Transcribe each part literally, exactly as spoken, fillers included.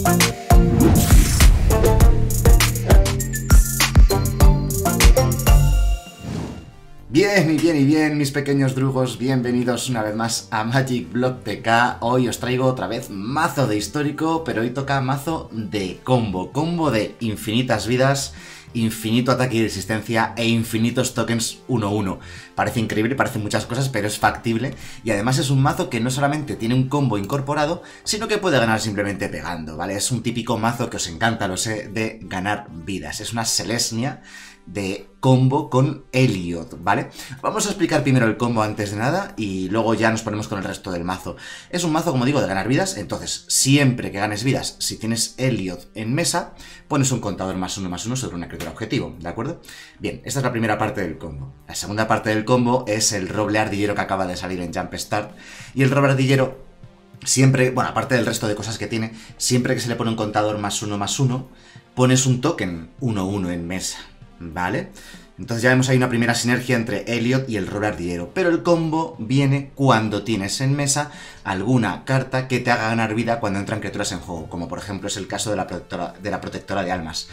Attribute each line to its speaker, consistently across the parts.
Speaker 1: Bien y bien y bien, mis pequeños drugos, bienvenidos una vez más a Magic Block P K. Hoy os traigo otra vez mazo de histórico, pero hoy toca mazo de combo, combo de infinitas vidas, infinito ataque y resistencia e infinitos tokens uno uno. Parece increíble, parece muchas cosas, pero es factible y además es un mazo que no solamente tiene un combo incorporado, sino que puede ganar simplemente pegando, ¿vale? Es un típico mazo que os encanta, lo sé, de ganar vidas. Es una Selesnya de combo con Elliot, ¿vale? Vamos a explicar primero el combo antes de nada y luego ya nos ponemos con el resto del mazo. Es un mazo, como digo, de ganar vidas, entonces siempre que ganes vidas, si tienes Elliot en mesa, pones un contador más uno más uno sobre una criatura objetivo, ¿de acuerdo? Bien, esta es la primera parte del combo. La segunda parte del combo es el roble ardillero que acaba de salir en Jump Start, y el roble ardillero siempre, bueno, aparte del resto de cosas que tiene, siempre que se le pone un contador más uno más uno, pones un token uno uno en mesa, ¿vale? Entonces ya vemos ahí una primera sinergia entre Elliot y el roble ardillero, pero el combo viene cuando tienes en mesa alguna carta que te haga ganar vida cuando entran criaturas en juego, como por ejemplo es el caso de la protectora de, la protectora de almas.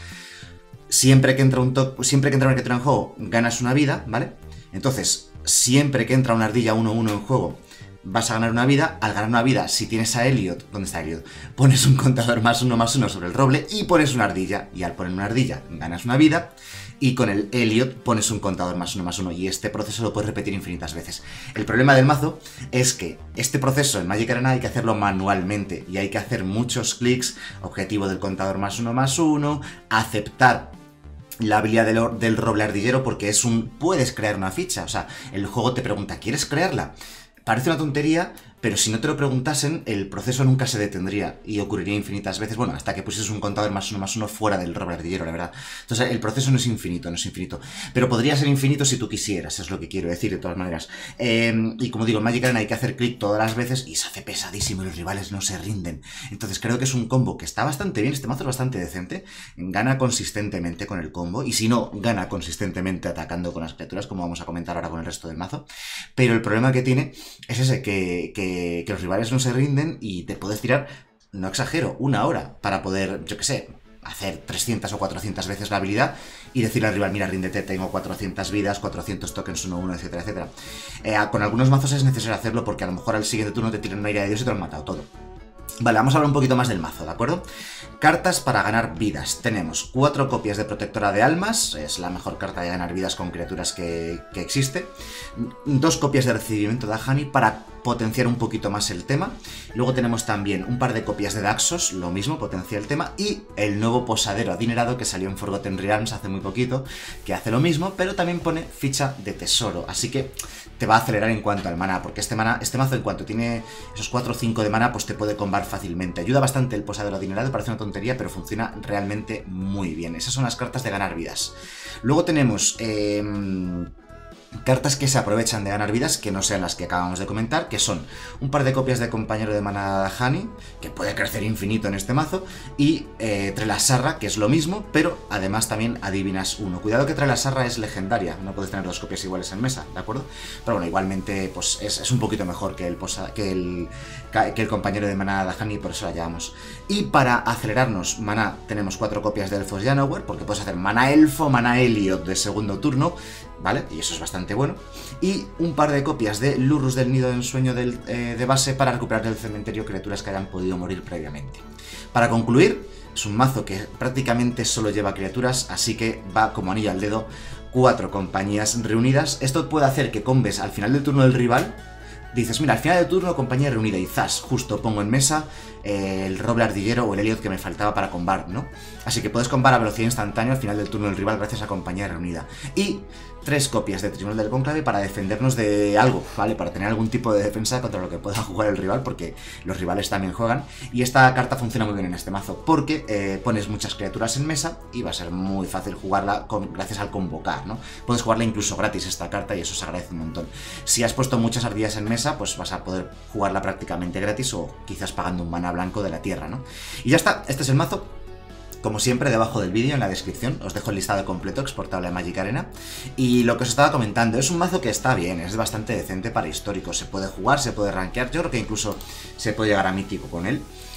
Speaker 1: Siempre que entra un to siempre que entra una criatura en juego, ganas una vida, ¿vale? Entonces, siempre que entra una ardilla uno uno en juego, vas a ganar una vida. Al ganar una vida, si tienes a Elliot, ¿dónde está Elliot? Pones un contador más uno más uno sobre el roble y pones una ardilla. Y al poner una ardilla, ganas una vida. Y con el Elliot pones un contador más uno más uno. Y este proceso lo puedes repetir infinitas veces. El problema del mazo es que este proceso en Magic Arena hay que hacerlo manualmente. Y hay que hacer muchos clics. Objetivo del contador más uno más uno. Aceptar la habilidad del, del roble ardillero, porque es un... puedes crear una ficha. O sea, el juego te pregunta, ¿quieres crearla? Parece una tontería, pero si no te lo preguntasen, el proceso nunca se detendría y ocurriría infinitas veces, bueno, hasta que pusieses un contador más uno más uno fuera del roble ardillero, la verdad. Entonces, el proceso no es infinito, no es infinito. Pero podría ser infinito si tú quisieras, es lo que quiero decir, de todas maneras. Eh, y como digo, en Magic Arena hay que hacer clic todas las veces y se hace pesadísimo y los rivales no se rinden. Entonces, creo que es un combo que está bastante bien, este mazo es bastante decente, gana consistentemente con el combo, y si no, gana consistentemente atacando con las criaturas, como vamos a comentar ahora con el resto del mazo. Pero el problema que tiene es ese, que, que, que los rivales no se rinden y te puedes tirar, no exagero, una hora para poder, yo qué sé, hacer trescientas o cuatrocientas veces la habilidad y decirle al rival, mira, ríndete, tengo cuatrocientas vidas, cuatrocientos tokens uno uno, etcétera, etcétera. Eh, con algunos mazos es necesario hacerlo porque a lo mejor al siguiente turno te tiran una ira de Dios y te lo han matado todo. Vale, vamos a hablar un poquito más del mazo, ¿de acuerdo? Cartas para ganar vidas. Tenemos cuatro copias de Protectora de Almas, es la mejor carta de ganar vidas con criaturas que, que existe. Dos copias de Recibimiento de Ahani para potenciar un poquito más el tema. Luego tenemos también un par de copias de Daxos, lo mismo, potencia el tema. Y el nuevo Posadero Adinerado que salió en Forgotten Realms hace muy poquito, que hace lo mismo, pero también pone ficha de tesoro. Así que te va a acelerar en cuanto al maná, porque este, maná, este mazo en cuanto tiene esos cuatro o cinco de maná, pues te puede combar fácilmente. Ayuda bastante el Posadero Adinerado, parece una tontería, pero funciona realmente muy bien. Esas son las cartas de ganar vidas. Luego tenemos Eh, cartas que se aprovechan de ganar vidas, que no sean las que acabamos de comentar, que son un par de copias de Compañero de Maná Ahani, que puede crecer infinito en este mazo, y eh, Trelasarra, que es lo mismo, pero además también adivinas uno. Cuidado que Trelasarra es legendaria, no puedes tener dos copias iguales en mesa, ¿de acuerdo? Pero bueno, igualmente pues es, es un poquito mejor que el, posa, que, el, que el Compañero de Maná Ahani, por eso la llevamos. Y para acelerarnos maná, tenemos cuatro copias de Elfos Janowhere, porque puedes hacer maná Elfo, maná Elliot de segundo turno, ¿vale? Y eso es bastante bueno. Y un par de copias de Lurrus del Nido de Ensueño del, eh, de base para recuperar del cementerio criaturas que hayan podido morir previamente. Para concluir, es un mazo que prácticamente solo lleva criaturas, así que va como anillo al dedo, cuatro compañías reunidas. Esto puede hacer que combes al final del turno del rival. Dices, mira, al final del turno, compañía reunida, y zas, justo pongo en mesa eh, el roble ardillero o el Elliot que me faltaba para combar, ¿no? Así que puedes combar a velocidad instantánea al final del turno del rival gracias a compañía reunida. Y tres copias de Tribunal del Cónclave para defendernos de algo, ¿vale? Para tener algún tipo de defensa contra lo que pueda jugar el rival, porque los rivales también juegan. Y esta carta funciona muy bien en este mazo, porque eh, pones muchas criaturas en mesa y va a ser muy fácil jugarla con, gracias al convocar, ¿no? Puedes jugarla incluso gratis esta carta y eso se agradece un montón. Si has puesto muchas ardillas en mesa, pues vas a poder jugarla prácticamente gratis o quizás pagando un mana blanco de la tierra, ¿no? Y ya está, este es el mazo. Como siempre, debajo del vídeo, en la descripción, os dejo el listado completo exportable a Magic Arena. Y lo que os estaba comentando, es un mazo que está bien, es bastante decente para histórico. Se puede jugar, se puede rankear, yo creo que incluso se puede llegar a mítico con él.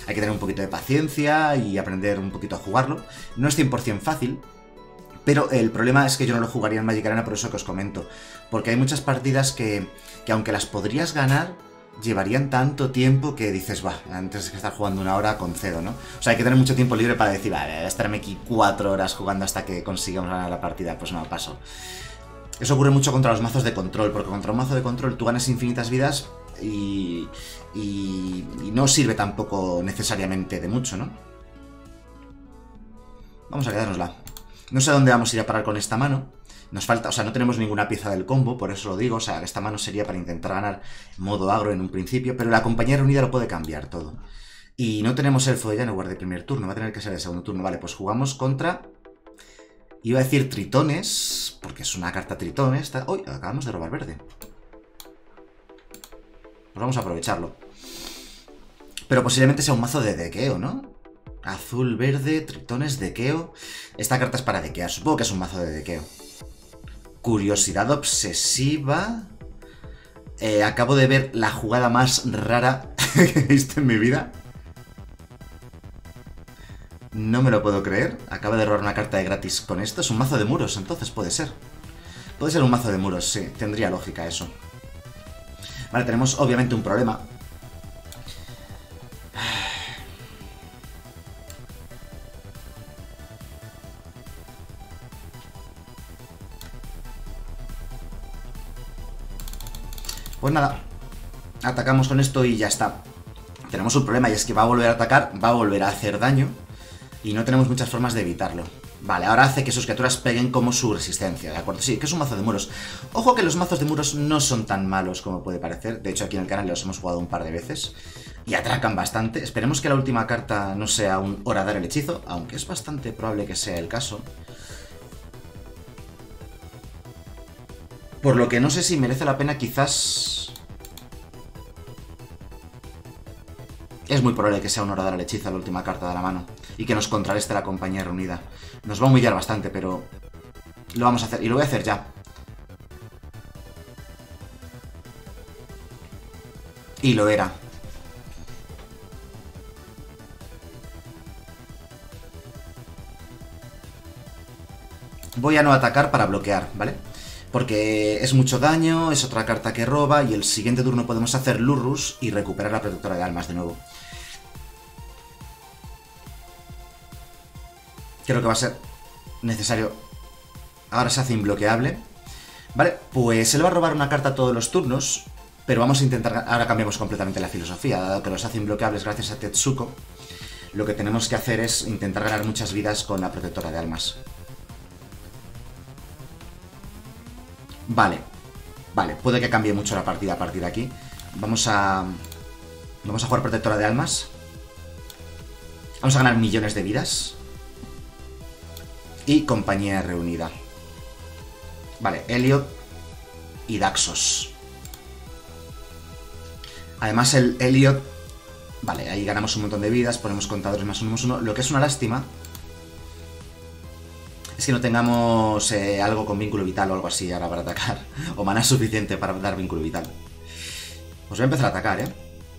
Speaker 1: Hay que tener un poquito de paciencia y aprender un poquito a jugarlo. No es cien por cien fácil, pero el problema es que yo no lo jugaría en Magic Arena por eso que os comento. Porque hay muchas partidas que, que aunque las podrías ganar, llevarían tanto tiempo que dices, va, antes que estar jugando una hora concedo, ¿no? O sea, hay que tener mucho tiempo libre para decir, vale, voy a estarme aquí cuatro horas jugando hasta que consigamos ganar la partida. Pues no, paso. Eso ocurre mucho contra los mazos de control, porque contra un mazo de control tú ganas infinitas vidas y, y, y no sirve tampoco necesariamente de mucho, ¿no? Vamos a quedárnosla. No sé a dónde vamos a ir a parar con esta mano. Nos falta, o sea, no tenemos ninguna pieza del combo, por eso lo digo. O sea, esta mano sería para intentar ganar modo agro en un principio, pero la compañía reunida lo puede cambiar todo. Y no tenemos elfo de Llanowar de primer turno, va a tener que ser de segundo turno. Vale, pues jugamos contra... Iba a decir tritones, porque es una carta tritones. Está... ¡Uy! Acabamos de robar verde. Pues vamos a aprovecharlo. Pero posiblemente sea un mazo de dequeo, ¿no? Azul, verde, tritones, dequeo. Esta carta es para dequear, supongo que es un mazo de dequeo. Curiosidad obsesiva. Eh, acabo de ver la jugada más rara que he visto en mi vida. No me lo puedo creer. Acabo de robar una carta de gratis con esto. Es un mazo de muros, entonces puede ser. Puede ser un mazo de muros, sí. Tendría lógica eso. Vale, tenemos obviamente un problema. Pues nada, atacamos con esto y ya está. Tenemos un problema y es que va a volver a atacar, va a volver a hacer daño y no tenemos muchas formas de evitarlo. Vale, ahora hace que sus criaturas peguen como su resistencia, ¿de acuerdo? Sí, que es un mazo de muros. Ojo que los mazos de muros no son tan malos como puede parecer. De hecho, aquí en el canal los hemos jugado un par de veces y atracan bastante. Esperemos que la última carta no sea un horadar el hechizo, aunque es bastante probable que sea el caso. Por lo que no sé si merece la pena quizás... Es muy probable que sea un horadar al hechizo la última carta de la mano y que nos contrarreste la compañía reunida. Nos va a humillar bastante, pero lo vamos a hacer y lo voy a hacer ya. Y lo era. Voy a no atacar para bloquear, ¿vale? Porque es mucho daño, es otra carta que roba y el siguiente turno podemos hacer Lurrus y recuperar la protectora de almas de nuevo. Creo que va a ser necesario. Ahora se hace imbloqueable. Vale, pues él va a robar una carta todos los turnos, pero vamos a intentar... Ahora cambiamos completamente la filosofía, dado que los hace imbloqueables gracias a Tetsuko. Lo que tenemos que hacer es intentar ganar muchas vidas con la protectora de almas. Vale, vale, puede que cambie mucho la partida a partir de aquí. Vamos a... Vamos a jugar protectora de almas. Vamos a ganar millones de vidas. Y compañía reunida. Vale, Elliot y Daxos. Además el Elliot... Vale, ahí ganamos un montón de vidas, ponemos contadores más uno más uno. Lo que es una lástima es que no tengamos eh, algo con vínculo vital o algo así ahora para atacar. O mana suficiente para dar vínculo vital. Pues voy a empezar a atacar, ¿eh?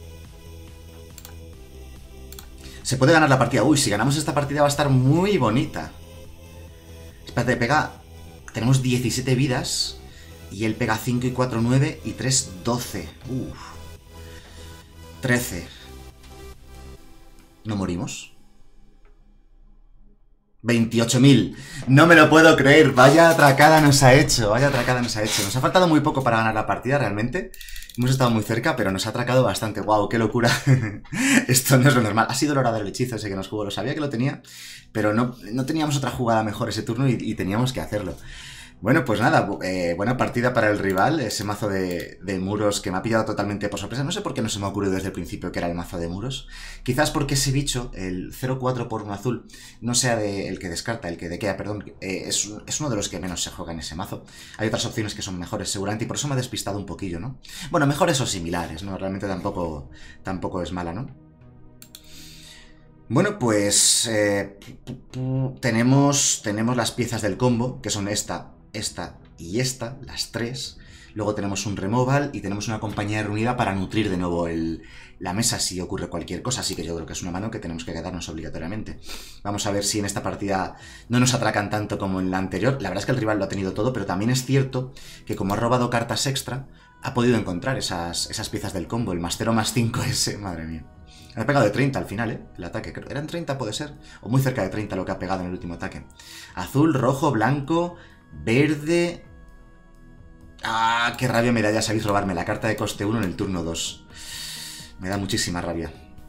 Speaker 1: Se puede ganar la partida. Uy, si ganamos esta partida va a estar muy bonita. Espérate, pega... Tenemos diecisiete vidas. Y él pega cinco y cuatro, nueve y tres, doce. Uf. trece. ¿No morimos? veintiocho mil. No me lo puedo creer. Vaya atracada nos ha hecho. Vaya atracada nos ha hecho. Nos ha faltado muy poco para ganar la partida realmente. Hemos estado muy cerca, pero nos ha atracado bastante. ¡Wow! ¡Qué locura! Esto no es lo normal. Ha sido el horadar del hechizo ese que nos jugó. Lo sabía que lo tenía, pero no, no teníamos otra jugada mejor ese turno y, y teníamos que hacerlo. Bueno, pues nada, eh, buena partida para el rival, ese mazo de, de muros que me ha pillado totalmente por sorpresa. No sé por qué no se me ha ocurrido desde el principio que era el mazo de muros. Quizás porque ese bicho, el cero cuatro por un azul, no sea de, el que descarta, el que dequea, perdón, eh, es, es uno de los que menos se juega en ese mazo. Hay otras opciones que son mejores seguramente y por eso me ha despistado un poquillo, ¿no? Bueno, mejores o similares, ¿no? Realmente tampoco, tampoco es mala, ¿no? Bueno, pues eh, tenemos, tenemos las piezas del combo, que son esta, esta y esta, las tres. Luego tenemos un removal y tenemos una compañía reunida para nutrir de nuevo el, la mesa si ocurre cualquier cosa. Así que yo creo que es una mano que tenemos que quedarnos obligatoriamente. Vamos a ver si en esta partida no nos atracan tanto como en la anterior. La verdad es que el rival lo ha tenido todo, pero también es cierto que como ha robado cartas extra, ha podido encontrar esas, esas piezas del combo. El más cero más cinco ese, madre mía. Ha pegado de treinta al final, ¿eh? El ataque. ¿Eran treinta puede ser? O muy cerca de treinta lo que ha pegado en el último ataque. Azul, rojo, blanco, verde... ¡Ah! ¡Qué rabia me da! Ya sabéis robarme la carta de coste uno en el turno dos. Me da muchísima rabia.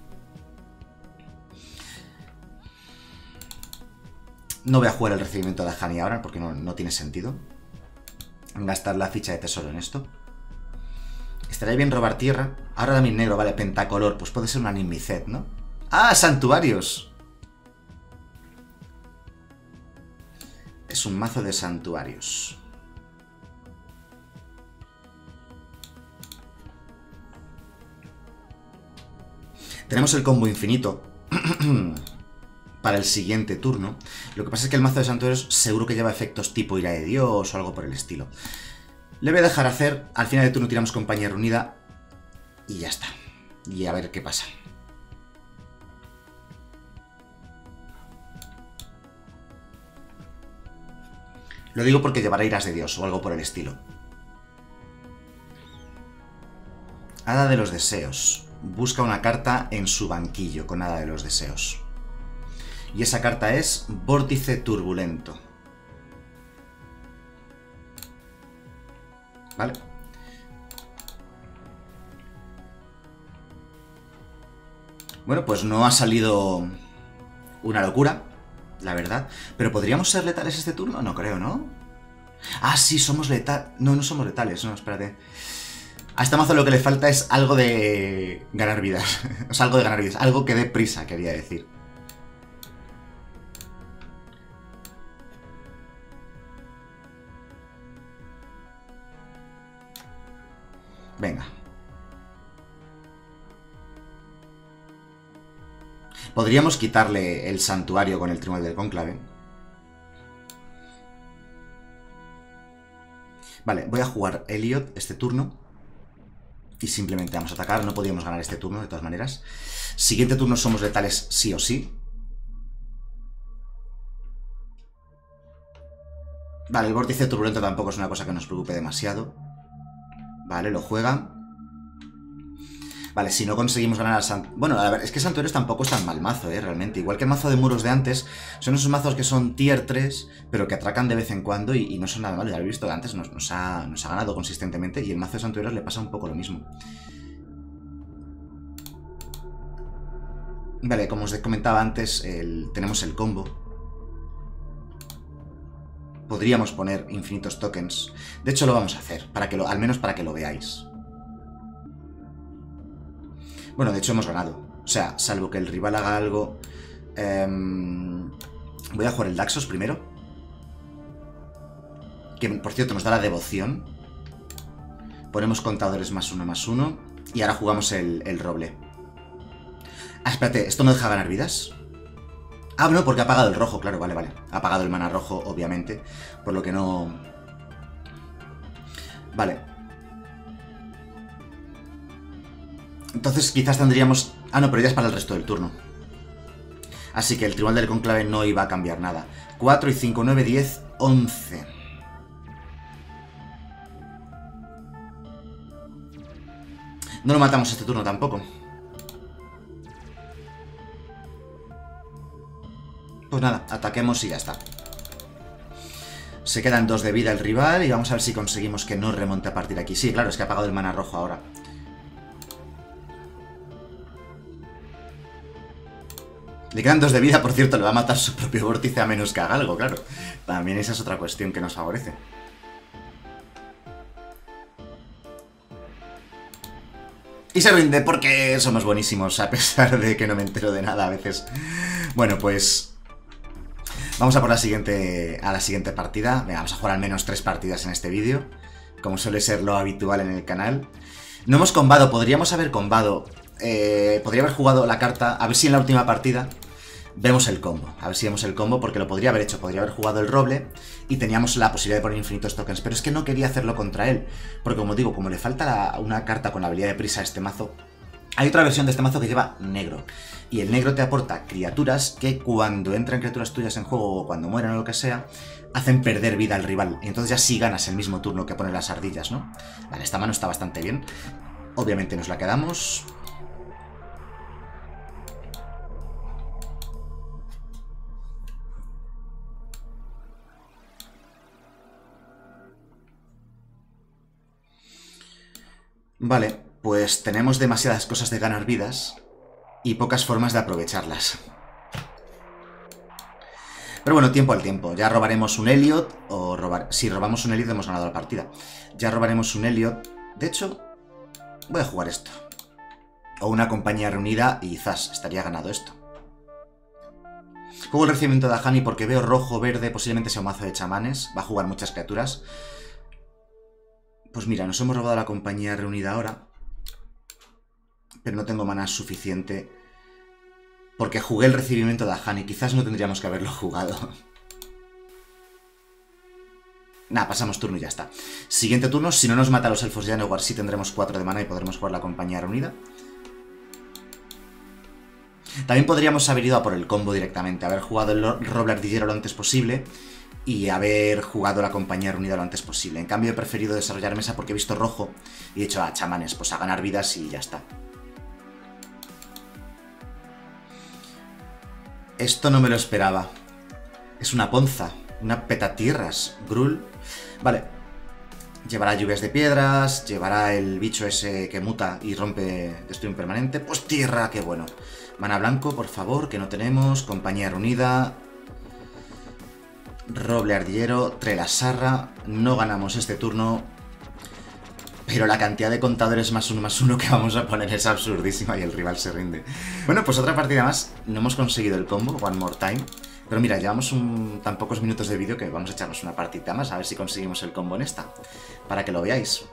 Speaker 1: No voy a jugar el recibimiento de Hani ahora porque no, no tiene sentido gastar la ficha de tesoro en esto. Estaría bien robar tierra. Ahora también negro, vale, pentacolor. Pues puede ser una Nimicet, ¿no? ¡Ah! ¡Santuarios! Es un mazo de santuarios. Tenemos el combo infinito para el siguiente turno. Lo que pasa es que el mazo de santuarios seguro que lleva efectos tipo ira de Dios o algo por el estilo. Le voy a dejar hacer. Al final de turno tiramos compañía reunida y ya está. Y a ver qué pasa. Lo digo porque llevará iras de Dios o algo por el estilo. Hada de los deseos. Busca una carta en su banquillo con Hada de los deseos. Y esa carta es Vórtice Turbulento. ¿Vale? Bueno, pues no ha salido una locura, la verdad. Pero ¿podríamos ser letales este turno? No creo, ¿no? Ah, sí, somos letales. No, no somos letales, no, espérate. A este mazo lo que le falta es algo de ganar vidas. O sea, algo de ganar vidas. Algo que dé prisa, quería decir. Venga. Podríamos quitarle el santuario con el Tribunal del Cónclave. Vale, voy a jugar Elliot este turno. Y simplemente vamos a atacar. No podíamos ganar este turno, de todas maneras. Siguiente turno somos letales sí o sí. Vale, el vórtice turbulento tampoco es una cosa que nos preocupe demasiado. Vale, lo juega. Vale, si no conseguimos ganar al santuario... Bueno, a ver, es que santuarios tampoco es tan mal mazo, ¿eh? Realmente. Igual que el mazo de muros de antes, son esos mazos que son tier tres, pero que atracan de vez en cuando y, y no son nada malo. Ya lo he visto, antes nos, nos, ha, nos ha ganado consistentemente y el mazo de santuarios le pasa un poco lo mismo. Vale, como os comentaba antes, el, tenemos el combo. Podríamos poner infinitos tokens. De hecho, lo vamos a hacer, para que lo, al menos para que lo veáis. Bueno, de hecho hemos ganado. O sea, salvo que el rival haga algo... Eh, voy a jugar el Daxos primero. Que, por cierto, nos da la devoción. Ponemos contadores más uno, más uno. Y ahora jugamos el, el roble. Ah, espérate, ¿esto no deja ganar vidas? Ah, no, porque ha apagado el rojo, claro, vale, vale. Ha apagado el mana rojo, obviamente. Por lo que no... Vale. Entonces quizás tendríamos... Ah, no, pero ya es para el resto del turno. Así que el Tribunal del Cónclave no iba a cambiar nada. cuatro y cinco, nueve, diez, once. No lo matamos este turno tampoco. Pues nada, ataquemos y ya está. Se quedan dos de vida el rival y vamos a ver si conseguimos que no remonte a partir de aquí. Sí, claro, es que ha apagado el mana rojo ahora. Le quedan dos de vida, por cierto, le va a matar su propio vórtice a menos que haga algo, claro. También esa es otra cuestión que nos favorece. Y se rinde porque somos buenísimos, a pesar de que no me entero de nada a veces. Bueno, pues... vamos a por la siguiente, a la siguiente partida. Venga, vamos a jugar al menos tres partidas en este vídeo, como suele ser lo habitual en el canal. No hemos combado, podríamos haber combado... Eh, podría haber jugado la carta, a ver si en la última partida Vemos el combo, a ver si vemos el combo, porque lo podría haber hecho, podría haber jugado el roble y teníamos la posibilidad de poner infinitos tokens, pero es que no quería hacerlo contra él, porque como digo, como le falta la, una carta con la habilidad de prisa a este mazo, hay otra versión de este mazo que lleva negro, y el negro te aporta criaturas que cuando entran criaturas tuyas en juego o cuando mueren o lo que sea, hacen perder vida al rival, y entonces ya sí ganas el mismo turno que pone las ardillas, ¿no? Vale, esta mano está bastante bien, obviamente nos la quedamos. Vale, pues tenemos demasiadas cosas de ganar vidas y pocas formas de aprovecharlas. Pero bueno, tiempo al tiempo. Ya robaremos un Elliot, o robar... si robamos un Elliot hemos ganado la partida. Ya robaremos un Elliot. De hecho, voy a jugar esto. O una compañía reunida y zas, estaría ganado esto. Juego el recibimiento de Ahani porque veo rojo, verde, posiblemente sea un mazo de chamanes. Va a jugar muchas criaturas. Pues mira, nos hemos robado la compañía reunida ahora. Pero no tengo mana suficiente. Porque jugué el recibimiento de Ahani. Quizás no tendríamos que haberlo jugado. Nada, pasamos turno y ya está. Siguiente turno, si no nos mata a los elfos de Anowar, sí tendremos cuatro de mana y podremos jugar la compañía reunida. También podríamos haber ido a por el combo directamente. Haber jugado el roble ardillero lo antes posible y haber jugado la compañía reunida lo antes posible. En cambio he preferido desarrollar mesa porque he visto rojo y he dicho, ah, chamanes, pues a ganar vidas y ya está. Esto no me lo esperaba. Es una ponza, una petatierras, Gruul. Vale. Llevará lluvias de piedras, llevará el bicho ese que muta y rompe destruye permanente. Pues tierra, qué bueno. Mana blanco, por favor, que no tenemos. Compañía reunida. Roble ardillero, Trelasarra. No ganamos este turno. Pero la cantidad de contadores más uno más uno que vamos a poner es absurdísima y el rival se rinde. Bueno, pues otra partida más. No hemos conseguido el combo, one more time. Pero mira, llevamos un, tan pocos minutos de vídeo que vamos a echarnos una partida más a ver si conseguimos el combo en esta. Para que lo veáis.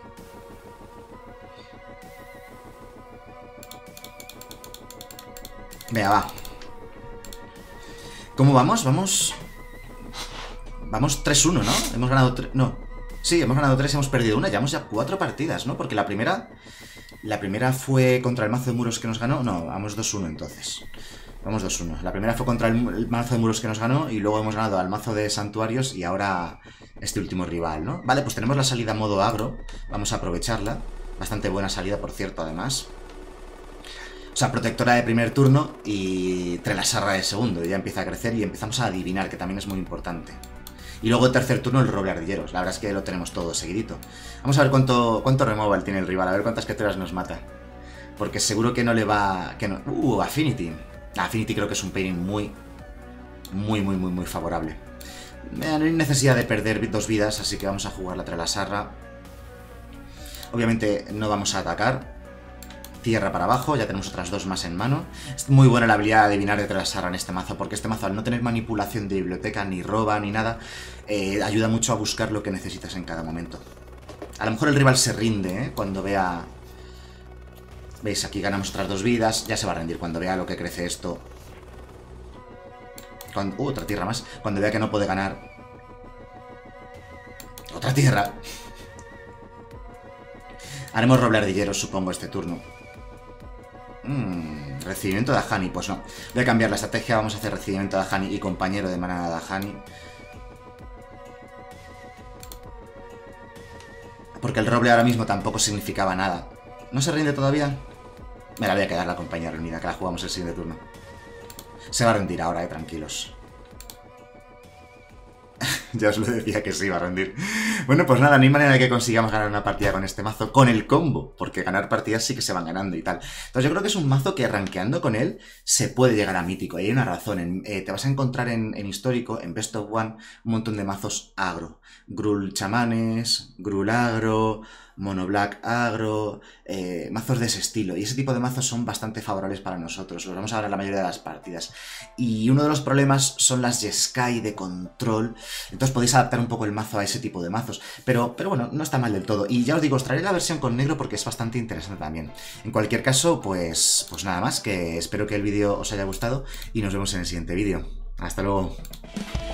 Speaker 1: Venga, va. ¿Cómo vamos? Vamos... Vamos tres uno, ¿no? Hemos ganado tres... No. Sí, hemos ganado tres y hemos perdido una. Llevamos ya cuatro partidas, ¿no? Porque la primera... La primera fue contra el mazo de muros que nos ganó. No, vamos dos uno entonces. Vamos dos uno. La primera fue contra el, el mazo de muros que nos ganó y luego hemos ganado al mazo de santuarios y ahora este último rival, ¿no? Vale, pues tenemos la salida modo agro. Vamos a aprovecharla. Bastante buena salida, por cierto, además. O sea, protectora de primer turno y Trelasarra de segundo. Ya empieza a crecer y empezamos a adivinar, que también es muy importante. Y luego el tercer turno el roble ardilleros. La verdad es que lo tenemos todo seguidito. Vamos a ver cuánto, cuánto removal tiene el rival. A ver cuántas criaturas nos mata. Porque seguro que no le va... Que no... Uh, Affinity. Affinity creo que es un pairing muy, muy, muy, muy, muy favorable. No hay necesidad de perder dos vidas, así que vamos a jugar la Trelasarra. Obviamente no vamos a atacar. Tierra para abajo, ya tenemos otras dos más en mano. Es muy buena la habilidad de adivinar de Trelasarra en este mazo, porque este mazo al no tener manipulación de biblioteca, ni roba, ni nada, eh, ayuda mucho a buscar lo que necesitas en cada momento. A lo mejor el rival se rinde, ¿eh? Cuando vea... ¿Veis? Aquí ganamos otras dos vidas. Ya se va a rendir cuando vea lo que crece esto. Cuando... Uh, otra tierra más. Cuando vea que no puede ganar. Otra tierra. Haremos roble ardillero, supongo, este turno. Mm, recibimiento de Ahani. Pues no. Voy a cambiar la estrategia. Vamos a hacer recibimiento de Ahani y compañero de manada de Ahani. Porque el roble ahora mismo tampoco significaba nada. ¿No se rinde todavía? Me la voy a quedar la compañía reunida, que la jugamos el siguiente turno. Se va a rendir ahora, eh, tranquilos. Ya os lo decía que se iba a rendir. Bueno, pues nada, no hay manera de que consigamos ganar una partida con este mazo, con el combo, porque ganar partidas sí que se van ganando y tal. Entonces yo creo que es un mazo que rankeando con él se puede llegar a mítico. Y hay una razón, en, eh, te vas a encontrar en, en histórico, en Best of One, un montón de mazos agro. Gruul chamanes, Gruul agro... Mono Black agro, eh, mazos de ese estilo. Y ese tipo de mazos son bastante favorables para nosotros. Los vamos a ver en la mayoría de las partidas. Y uno de los problemas son las Jeskai de control. Entonces podéis adaptar un poco el mazo a ese tipo de mazos. mazos. Pero, pero bueno, no está mal del todo. Y ya os digo, os traeré la versión con negro porque es bastante interesante también. En cualquier caso, pues, pues nada más, que espero que el vídeo os haya gustado y nos vemos en el siguiente vídeo. Hasta luego.